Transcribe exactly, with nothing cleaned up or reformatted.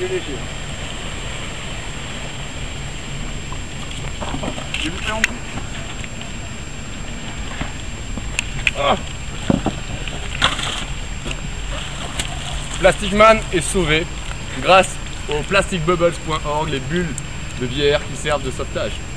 est léger. J'ai vu ça en plus. Ah. Plasticman est sauvé grâce au Plastic Bubbles point org, les bulles de bière qui servent de sauvetage.